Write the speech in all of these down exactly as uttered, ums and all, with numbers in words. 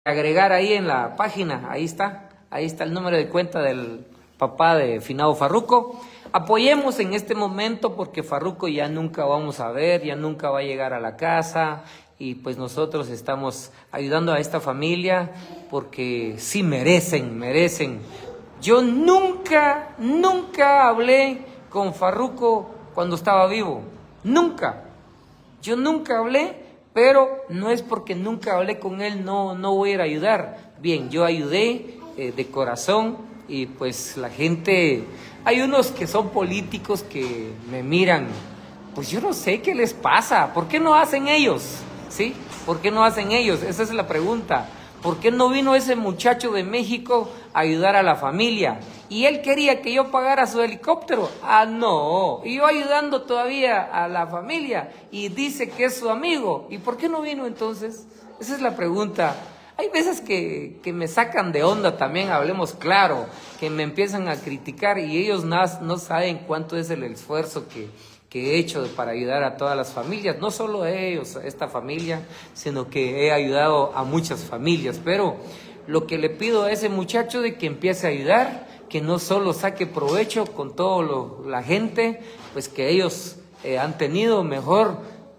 agregar ahí en la página, ahí está, ahí está el número de cuenta del papá de finado Farruko. Apoyemos en este momento porque Farruko ya nunca vamos a ver, ya nunca va a llegar a la casa y pues nosotros estamos ayudando a esta familia porque sí merecen, merecen. Yo nunca, nunca hablé con Farruko cuando estaba vivo, nunca. Yo nunca hablé, pero no es porque nunca hablé con él, no, no voy a ir a ayudar. Bien, yo ayudé eh, de corazón y pues la gente, hay unos que son políticos que me miran, pues yo no sé qué les pasa, ¿por qué no hacen ellos? ¿Sí? ¿Por qué no hacen ellos? Esa es la pregunta. ¿Por qué no vino ese muchacho de México a ayudar a la familia? Y él quería que yo pagara su helicóptero. Ah, no. Y yo ayudando todavía a la familia. Y dice que es su amigo. ¿Y por qué no vino entonces? Esa es la pregunta. Hay veces que, que me sacan de onda también, hablemos claro, que me empiezan a criticar y ellos no, no saben cuánto es el esfuerzo que... que he hecho para ayudar a todas las familias, no solo a ellos, a esta familia, sino que he ayudado a muchas familias, pero lo que le pido a ese muchacho de que empiece a ayudar, que no solo saque provecho con toda la gente, pues que ellos eh, han tenido, mejor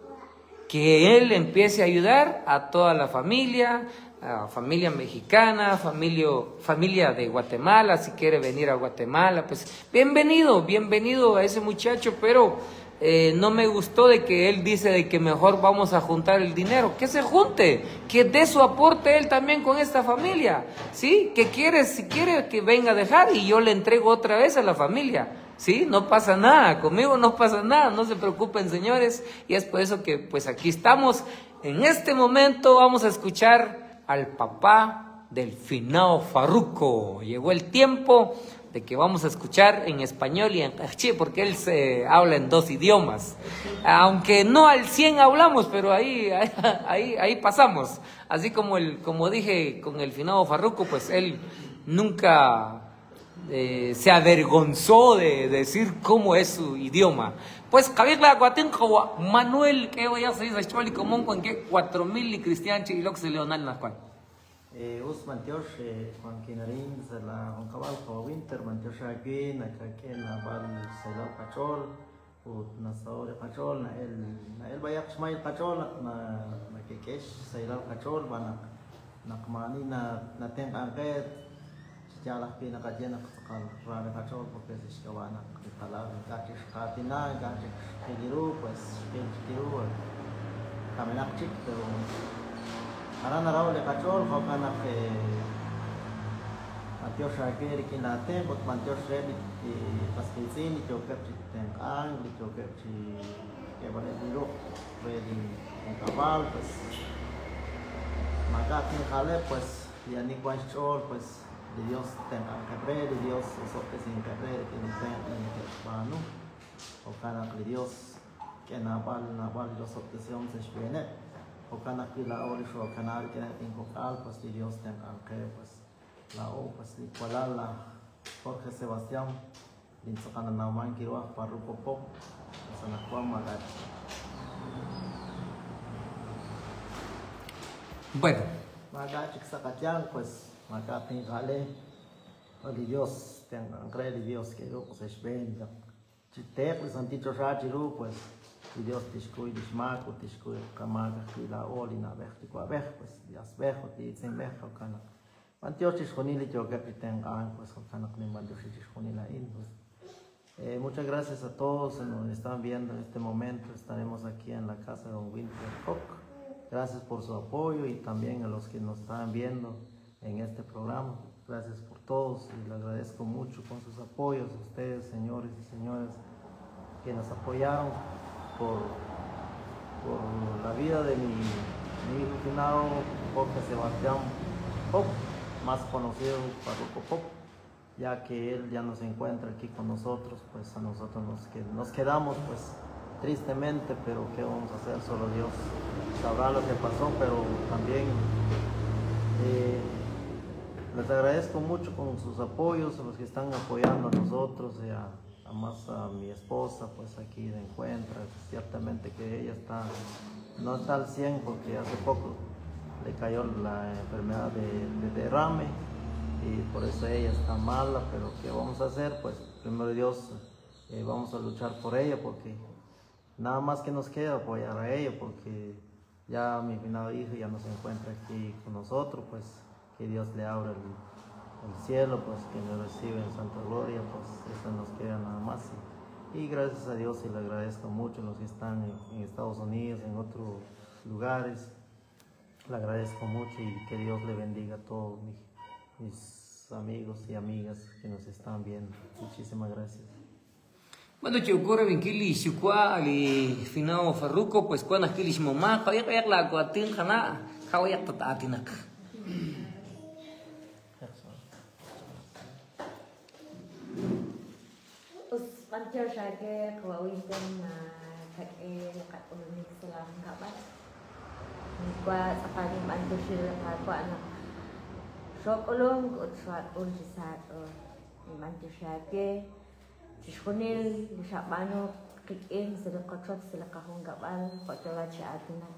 que él empiece a ayudar a toda la familia, a familia mexicana, familia, familia de Guatemala, si quiere venir a Guatemala, pues bienvenido, bienvenido a ese muchacho, pero eh, no me gustó de que él dice de que mejor vamos a juntar el dinero, que se junte, que dé su aporte él también con esta familia, ¿sí? Que quiere, si quiere que venga a dejar y yo le entrego otra vez a la familia. Sí, no pasa nada, conmigo no pasa nada, no se preocupen señores, y es por eso que pues aquí estamos. En este momento vamos a escuchar al papá del finado Farruko. Llegó el tiempo de que vamos a escuchar en español y en caché, porque él se habla en dos idiomas, aunque no al cien hablamos, pero ahí, ahí, ahí pasamos, así como, el, como dije con el finado Farruko, pues él nunca... Eh, se avergonzó de decir cómo es su idioma. Pues Kabirla Guatenco Manuel que voy a hacer esta común con que cuatro mil y cristianos y lo que se leonal na cual. Eh, us mantios con quinarin se la con cabal con winter mantios aquí na que na bal se la pachol o na saore pachol na el na el vaya smail pachol na na que que se la pachol bana na kmani na na ten anket ya las pina cayena con rara cachorro porque se escabana que palabra gache catina gache giru pues el giru camina chic pero ahora nada le cachorro jocan que Mateo Shaker que la tempo Mateo Shrebi y pasquicini que o que ten angli que o que que vale giru ready en cabal pues magatin jale pues ya ni cuanchol pues de Dios tenga cabrera, de Dios eso que sin cabrera, que no tenga en el mano, o cada que Dios que naval, naval, Dios obtención se viene, o cada que la hora o canal que en vocal, pues de Dios tenga que pues la o pues igualar la Jorge Sebastián, en su canal Nauman Kiroa, Farruko Pop, pues en la cual magar. Bueno. Magar, Chiksakatian, pues. Acá tengo jale, de Dios, tengo creer de Dios que yo pues es bendiga. Si te pues anticho rachiru pues de Dios te escuy de smaco, te escuy camaga que la olina ver te qua ver pues dias ver te sin ver kana. Antio te esconili yo que tengo an pues kana que me mando te esconila in pues. Eh, muchas gracias a todos que nos están viendo en este momento. Estaremos aquí en la casa de Don Winter Cook. Gracias por su apoyo y también a los que nos están viendo en este programa. Gracias por todos y les agradezco mucho con sus apoyos a ustedes, señores y señoras, que nos apoyaron por, por la vida de mi, mi hijo finado, Jorge Sebastián Pop, más conocido Farruko Pop, ya que él ya no se encuentra aquí con nosotros, pues a nosotros nos, que, nos quedamos pues tristemente, pero qué vamos a hacer, solo Dios sabrá lo que pasó, pero también eh, les agradezco mucho con sus apoyos, a los que están apoyando a nosotros, y a, a más a mi esposa, pues aquí de encuentra, ciertamente que ella está, no está al cien porque hace poco le cayó la enfermedad de, de derrame y por eso ella está mala, pero ¿qué vamos a hacer? Pues primero Dios, eh, vamos a luchar por ella, porque nada más que nos queda apoyar a ella, porque ya mi finado hijo ya no se encuentra aquí con nosotros, pues que Dios le abra el, el cielo, pues que nos reciba en santa gloria, pues eso nos queda nada más. Y, y gracias a Dios y le agradezco mucho a los que están en, en Estados Unidos, en otros lugares. Le agradezco mucho y que Dios le bendiga a todos mis, mis amigos y amigas que nos están viendo. Muchísimas gracias. Bueno, yo ocurre bien que li shukwa li finao Farruko, pues cuando aquí li mamá, kaya kaya la kuatin kana, kaya tatatinak. Us pancer saja kawinten kak e kat unik selam kabar. Nikwa sakali bantu sila kakwa anak. Sok ulung ut suat ul sisat o bantu saja. Sishkunil lishabano kikin sila kotrot sila kahong gabal kotola chaatunak.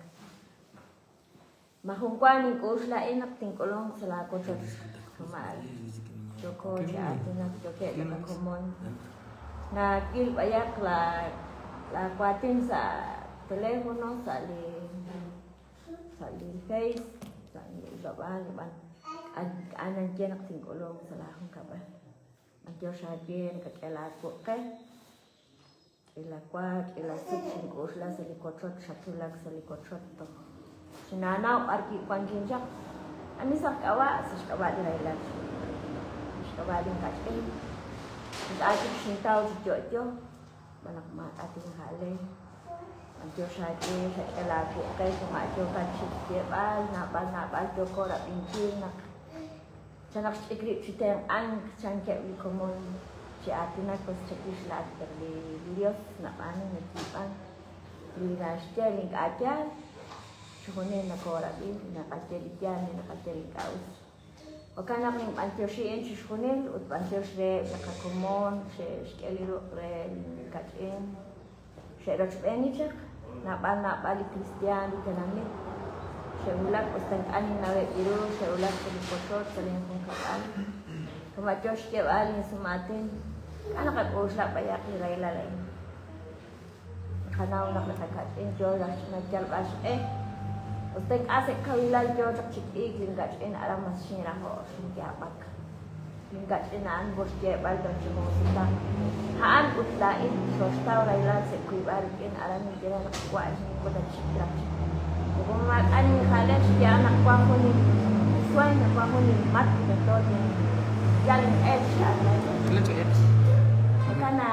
Mahungkwan ko sila enak tingkulong sila kotrot kamal. Joko chaatunak joke na komon. Na kil bayak la la kuatin sa telepono sa li sa li face sa li gabal ban anan jenak tingkulong sila kahong gabal. Yo sabía que la coque, la cual, la sitting usla se le cotrot, chatulak se le cotrot. Si nana arki panjinjak, ani sak awa, sis awa di lailan, sis awa di kacil. Sis ati sintau si jojo, manak mat ati hale. Yo sabía que la coque, cuma yo kacil jebal, nabal nabal yo kora pinjil nak. Sanak ikrip si tayang ang sangkep di komon si atina kos cekis lat terdi lios nak anu netipan di rastia link aja sihone nak ora bi nak aja di jan nak aja di kaus okana ning antir si en sihone ut antir se nak komon se skeliro re katen se rat benichak nak bal nak bali kristian di kanane Seulak ustang ani nawe biru, seulak seli kosot, seli pungkapan. Kemacos ke alin sumatin, anak at usla payak iray lalay. Kanaw nak nakakatin jo lang sinadjal bas eh. Ustang asik kawilal jo tak cikik lingkatin alam masira ho sintiapak. Lingkatin aan bos je bal don simusita. Haan utlain sostaw raylan sekuyarikin alam nila nakkuan ko dan sikrak. Kung makan ni kalian setiap anak kuah kuning, suai anak kuah kuning mat betul ni, jalan es ada. Jalan es. Karena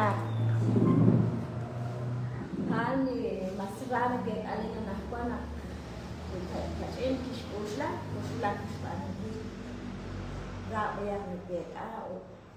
kali masra ke kali anak kuah nak, macam kis usla, usla kis pani, rak yang lebih ah,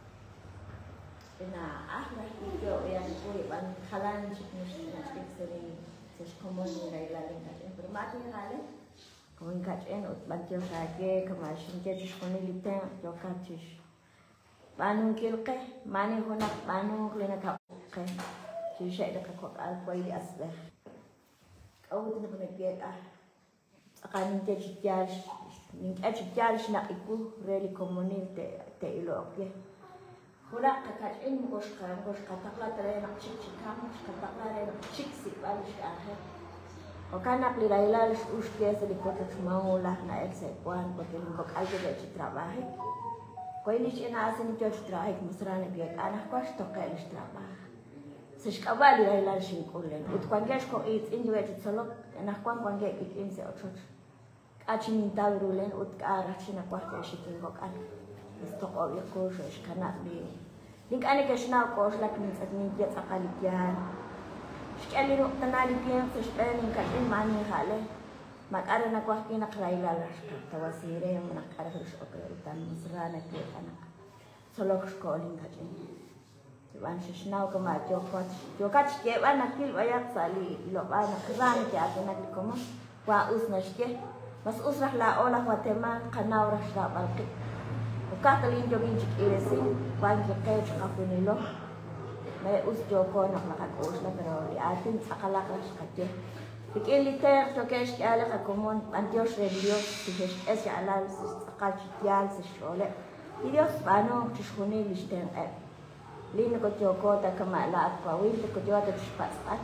kena ah lah itu yang kue ban kalan sih mesti sering. Sus komon nilai laling kajen bermati nilai, komon kajen ut bantil kage kemasin jadi sekolah liteng jokacis, banu kilke, mani honak banu klina kapuke, jadi saya dah kakak alkoi di asbeh, kau tu nak nak ah, akan jadi jadi, ning jadi jadi nak ikut reli komunil te te ilok ya. Horak kakain mukos kan mukos katakla tere nak cik cik kamu katakla tere nak cik sip alis aher. Okan nak lirailah lis uske sedikit semau lah na el sekuan pakai lingkok aja dari trabahe. Kau ini cina asin jadi trabahe mesra ni biar anak kau stok el trabahe. Seskabal lirailah singkulen. Ut kuangges kau it in juga celok anak kau kuangges it in seotot. Acing tahu rulen ut ke arah cina kau kasih lingkok an. Stok all your courses cannot be. Link ane kesna course like means at me get akalikian. Sekali ro tanalikian sa spelling katin mani hale. Mag-ara na kwa kinaklaila las tawasire yung nakara sa operutan musra na kaya anak. Solok schooling katin. Diban sa snaw kama jokot. Jokat skewa nakil wayak sali loba na kran kaya atin naglikoma. Wa us na ske. Mas usrah la ola kwa tema kanaw rasra balkit. Katalin jogin jik iresin, kuan jekay sa kapunilo. May us joko nak nakat us na pero di atin sa kalaklas katye. Porque liter to que es que ala como antios religiosos si es ya ala se saca chitial se chole. Y Dios vano chishuni listen eh. Lino ko joko ta kama la pa win ko jota chpas.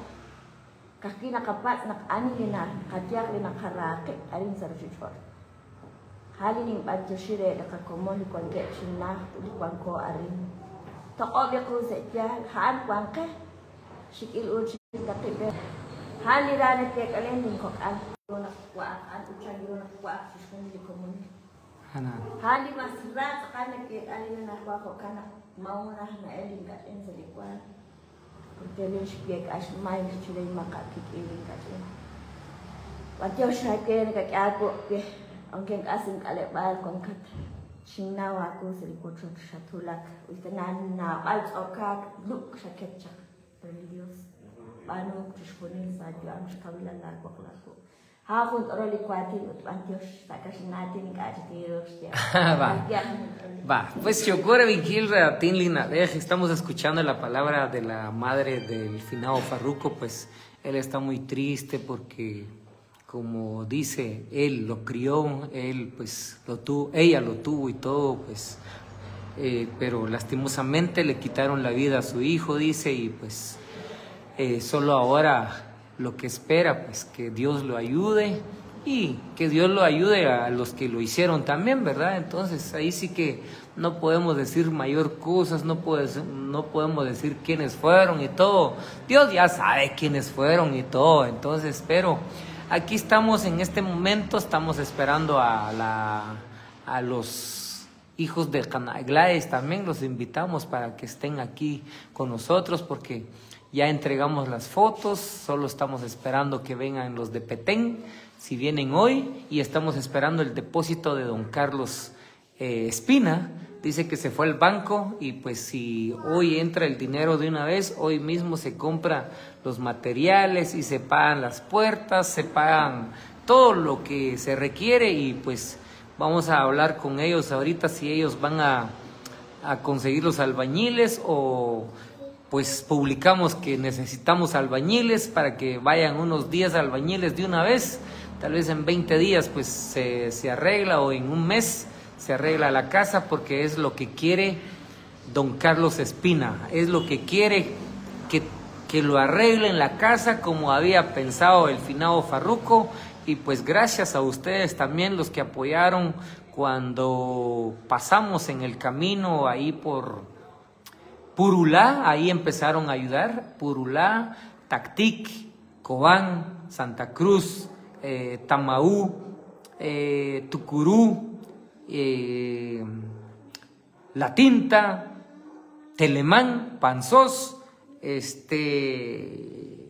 Kaki nakapat nak ani lina katiak lina karake alin sa rishfor. Hali ning badyo shire da kakomo ni kon get shina li kon ko arin. To obi ko se jal han kwan ke shikil u shikil kakibe. Hali rane tek alen ning kok an nak kwa an uchan nak kwa shishun li komun. Hana. Hali masra kana ke alin na kwa ko kana mau na na elin ka en sa likwan. Porque spiek as mai chile makakik elin ka chen. Watyo shake ka kya ko ke angkeng asing kale bal kongkat singnawa ko sa likotron shatulak utanan na bal okak luk shaketcha religious bano tishponin sa diam shkawila la ko klako ha ko roli kwati ut antios sakashinatin ka chitios ya Va, va, pues Chocora Vigilra Tinlina, estamos escuchando la palabra de la madre del finado Farruko, pues él está muy triste porque, como dice, él lo crió, él pues lo tuvo, ella lo tuvo y todo, pues, eh, pero lastimosamente le quitaron la vida a su hijo, dice, y pues eh, solo ahora lo que espera, pues que Dios lo ayude y que Dios lo ayude a los que lo hicieron también, ¿verdad? Entonces ahí sí que no podemos decir mayor cosas, no, puedes, no podemos decir quiénes fueron y todo. Dios ya sabe quiénes fueron y todo, entonces, pero aquí estamos en este momento, estamos esperando a, la, a los hijos de Canaglaes, también los invitamos para que estén aquí con nosotros porque ya entregamos las fotos, solo estamos esperando que vengan los de Petén, si vienen hoy, y estamos esperando el depósito de don Carlos eh, Espina. Dice que se fue al banco y pues si hoy entra el dinero de una vez, hoy mismo se compra los materiales y se pagan las puertas, se pagan todo lo que se requiere y pues vamos a hablar con ellos ahorita si ellos van a, a conseguir los albañiles o pues publicamos que necesitamos albañiles para que vayan unos diez albañiles de una vez, tal vez en veinte días pues se, se arregla o en un mes se arregla la casa porque es lo que quiere don Carlos Espina, es lo que quiere que, que lo arreglen la casa como había pensado el finado Farruko y pues gracias a ustedes también los que apoyaron cuando pasamos en el camino ahí por Purulá, ahí empezaron a ayudar, Purulá, Tactic, Cobán, Santa Cruz, eh, Tamaú, eh, Tucurú, eh, La Tinta, Telemán, Panzós, este,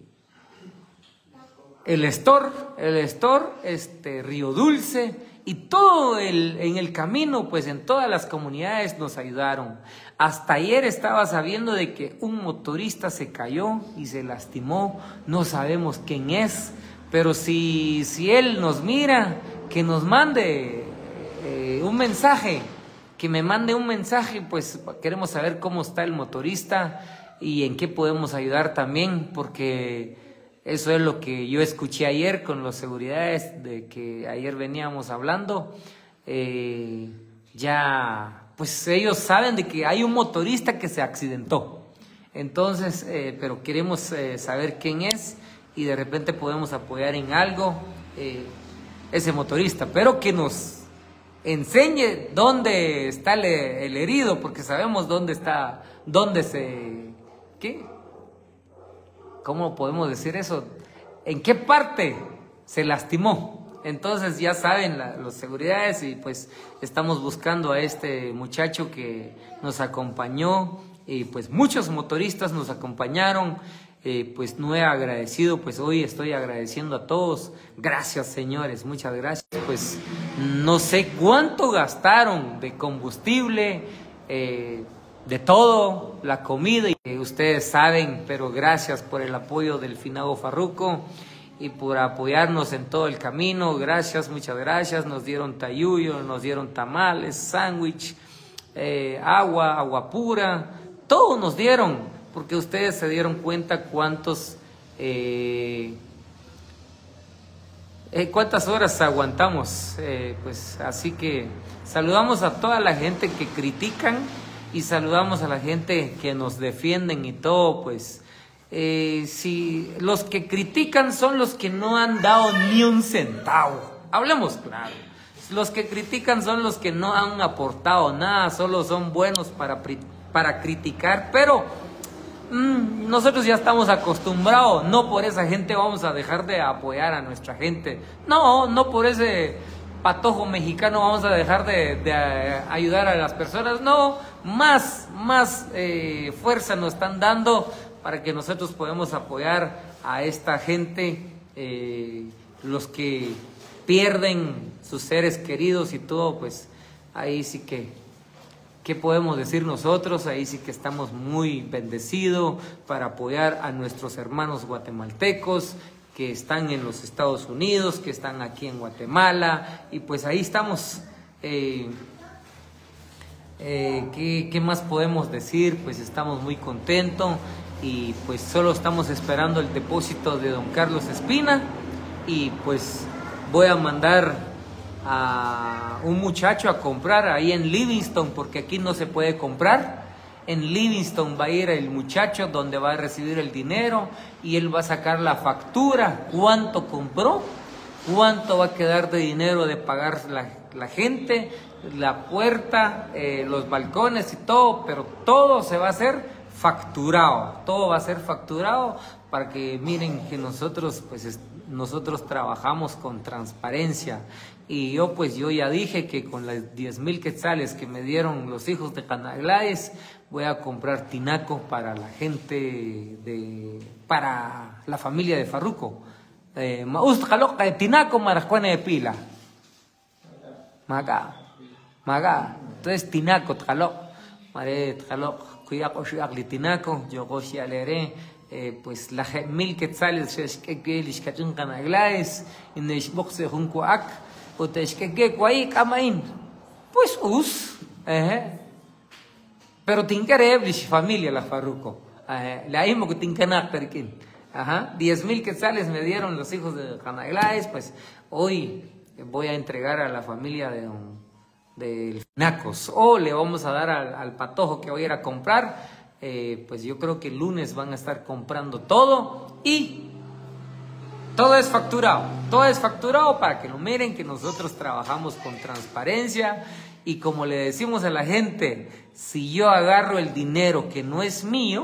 el Estor, el Estor, este, Río Dulce y todo el, en el camino, pues en todas las comunidades nos ayudaron. Hasta ayer estaba sabiendo de que un motorista se cayó y se lastimó, no sabemos quién es, pero si, si él nos mira, que nos mande eh, un mensaje, que me mande un mensaje, pues queremos saber cómo está el motorista y en qué podemos ayudar también, porque eso es lo que yo escuché ayer con las seguridades de que ayer veníamos hablando, eh, ya pues ellos saben de que hay un motorista que se accidentó, entonces, eh, pero queremos eh, saber quién es y de repente podemos apoyar en algo eh, ese motorista, pero que nos enseñe dónde está el, el herido, porque sabemos dónde está, dónde se, ¿qué? ¿Cómo podemos decir eso? ¿En qué parte se lastimó? Entonces ya saben la, los seguridades y pues estamos buscando a este muchacho que nos acompañó y pues muchos motoristas nos acompañaron, eh, pues no he agradecido, pues hoy estoy agradeciendo a todos, gracias señores, muchas gracias, pues no sé cuánto gastaron de combustible, eh, de todo, la comida, y ustedes saben, pero gracias por el apoyo del finado Farruko y por apoyarnos en todo el camino, gracias, muchas gracias, nos dieron tayuyo, nos dieron tamales, sándwich, eh, agua, agua pura, todo nos dieron, porque ustedes se dieron cuenta cuántos, eh, Eh, ¿Cuántas horas aguantamos? Eh, pues así que saludamos a toda la gente que critican y saludamos a la gente que nos defienden y todo, pues eh, si los que critican son los que no han dado ni un centavo, hablemos claro, los que critican son los que no han aportado nada, solo son buenos para, para criticar, pero mm, nosotros ya estamos acostumbrados, no por esa gente vamos a dejar de apoyar a nuestra gente, no, no por ese patojo mexicano vamos a dejar de, de ayudar a las personas, no, más, más eh, fuerza nos están dando para que nosotros podamos apoyar a esta gente, eh, los que pierden sus seres queridos y todo, pues ahí sí que, ¿qué podemos decir nosotros? Ahí sí que estamos muy bendecidos para apoyar a nuestros hermanos guatemaltecos que están en los Estados Unidos, que están aquí en Guatemala, y pues ahí estamos. Eh, eh, ¿qué, ¿Qué más podemos decir? Pues estamos muy contentos y pues solo estamos esperando el depósito de don Carlos Espina, y pues voy a mandar a un muchacho a comprar ahí en Livingston, porque aquí no se puede comprar. En Livingston va a ir el muchacho donde va a recibir el dinero y él va a sacar la factura, cuánto compró, cuánto va a quedar de dinero de pagar la, la gente, la puerta, eh, los balcones y todo, pero todo se va a hacer facturado, todo va a ser facturado para que miren que nosotros pues es, nosotros trabajamos con transparencia. Y yo pues yo ya dije que con las diez mil quetzales que me dieron los hijos de Canagláes voy a comprar tinaco para la gente de, para la familia de Farruko. Eh, Maust jaloca de tinaco marajuana de pila. Maga, maga. Entonces tinaco tjalok, mare tjalok, cuidado si tinaco, yo goshi aleré. Eh, pues la mil quetzales que que les cachun Canagláes en el boxe junco ac o te que que cuai camain pues us eh pero tincareble familia la Farruko eh la mismo que tincanak perkin ajá diez mil quetzales me dieron los hijos de Canagláes, pues hoy voy a entregar a la familia de del Nacos, o le vamos a dar al, al patojo que voy a ir a comprar. Eh, pues yo creo que el lunes van a estar comprando todo y todo es facturado, todo es facturado para que lo miren que nosotros trabajamos con transparencia. Y como le decimos a la gente, si yo agarro el dinero que no es mío,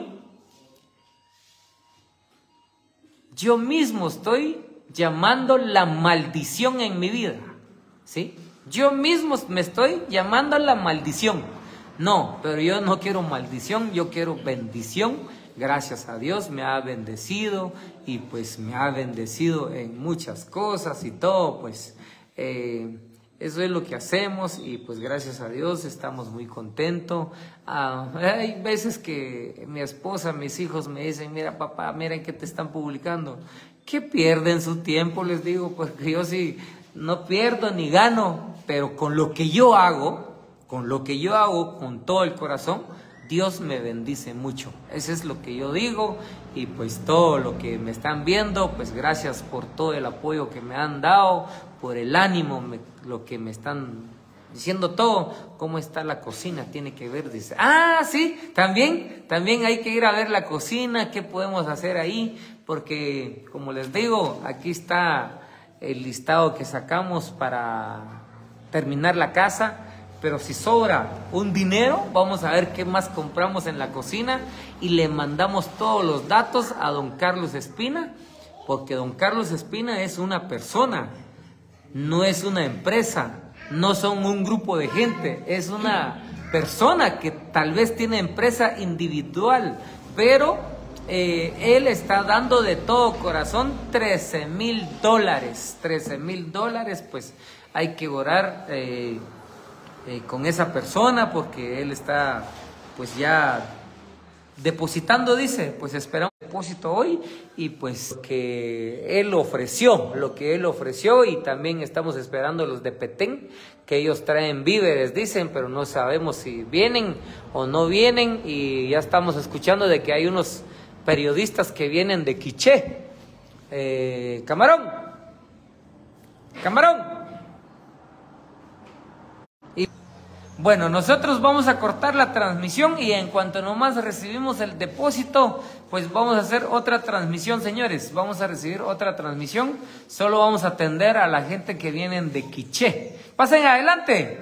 yo mismo estoy llamando la maldición en mi vida, ¿sí? Yo mismo me estoy llamando la maldición. No, pero yo no quiero maldición, yo quiero bendición. Gracias a Dios me ha bendecido y pues me ha bendecido en muchas cosas y todo, pues eh, eso es lo que hacemos y pues gracias a Dios estamos muy contentos. Ah, hay veces que mi esposa, mis hijos me dicen, mira papá, miren que te están publicando. ¿Qué pierden su tiempo? Les digo, porque yo sí no pierdo ni gano, pero con lo que yo hago, con lo que yo hago con todo el corazón, Dios me bendice mucho. Eso es lo que yo digo y pues todo lo que me están viendo, pues gracias por todo el apoyo que me han dado, por el ánimo, me, lo que me están diciendo todo. ¿Cómo está la cocina? Tiene que ver, dice. Ah, sí, también, también hay que ir a ver la cocina, qué podemos hacer ahí, porque como les digo, aquí está el listado que sacamos para terminar la casa. Pero si sobra un dinero, vamos a ver qué más compramos en la cocina y le mandamos todos los datos a don Carlos Espina, porque don Carlos Espina es una persona, no es una empresa, no son un grupo de gente, es una persona que tal vez tiene empresa individual, pero eh, él está dando de todo corazón trece mil dólares, trece mil dólares, pues hay que orar eh, Eh, con esa persona porque él está pues ya depositando, dice, pues esperamos el depósito hoy y pues que él ofreció, lo que él ofreció, y también estamos esperando los de Petén, que ellos traen víveres, dicen, pero no sabemos si vienen o no vienen, y ya estamos escuchando de que hay unos periodistas que vienen de Quiché. eh, Camarón, Camarón. Y bueno, nosotros vamos a cortar la transmisión y en cuanto nomás recibimos el depósito, pues vamos a hacer otra transmisión, señores. Vamos a recibir otra transmisión. Solo vamos a atender a la gente que vienen de Quiché. Pasen adelante.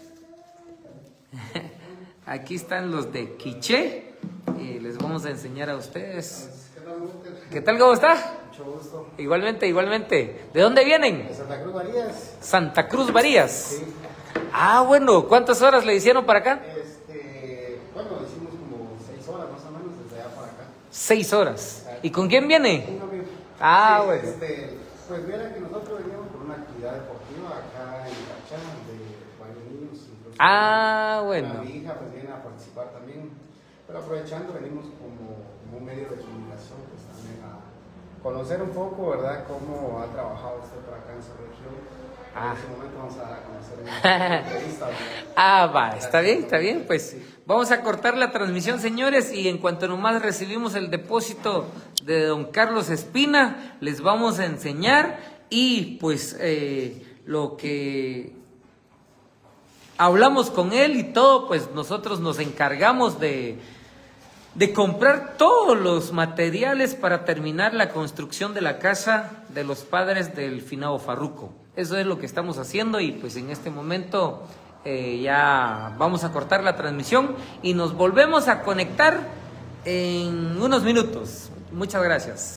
Aquí están los de Quiché y les vamos a enseñar a ustedes. ¿Qué tal, cómo está? Mucho gusto. Igualmente, igualmente. ¿De dónde vienen? De Santa Cruz Varías. Santa Cruz Varías. Sí. Ah, bueno, ¿cuántas horas le hicieron para acá? Este, bueno, hicimos como seis horas más o menos desde allá para acá. Seis horas. ¿Y con quién viene? Un amigo. Ah, Sí, bueno. Este, pues viera que nosotros veníamos por una actividad deportiva acá en Cachán, de varios niños. Incluso Ah, bueno. Mi hija pues viene a participar también. Pero aprovechando, venimos como, como un medio de comunicación, pues también a conocer un poco, ¿verdad?, cómo ha trabajado usted por acá en su región. Ah. En ese momento vamos a conocer una entrevista. Ah, va, está bien, está bien, pues vamos a cortar la transmisión, señores, y en cuanto nomás recibimos el depósito de don Carlos Espina, les vamos a enseñar y pues eh, lo que hablamos con él y todo, pues nosotros nos encargamos de, de comprar todos los materiales para terminar la construcción de la casa de los padres del finado Farruco. Eso es lo que estamos haciendo y pues en este momento eh, ya vamos a cortar la transmisión y nos volvemos a conectar en unos minutos. Muchas gracias.